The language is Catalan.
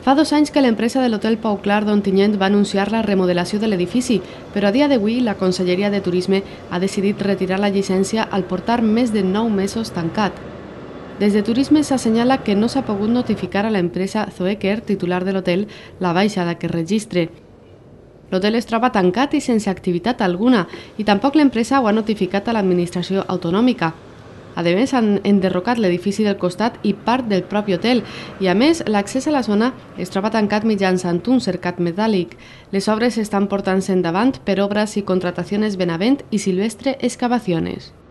Fa 2 anys que l'empresa de l'Hotel Pau Clar d'Ontinyent va anunciar la remodelació de l'edifici, però a dia d'avui la Conselleria de Turisme ha decidit retirar la llicència al portar més de 9 mesos tancat. Des de Turisme s'assenyala que no s'ha pogut notificar a l'empresa Zoeker, titular de l'hotel, la baixa d'aquest registre. L'hotel es troba tancat i sense activitat alguna, i tampoc l'empresa ho ha notificat a l'administració autonòmica. A més, han enderrocat l'edifici del costat i part del propi hotel i, a més, l'accés a la zona es troba tancat mitjançant un cercat metàl·lic. Les obres estan portant-se endavant per Obras y Contrataciones Benavent i Silvestre Excavaciones.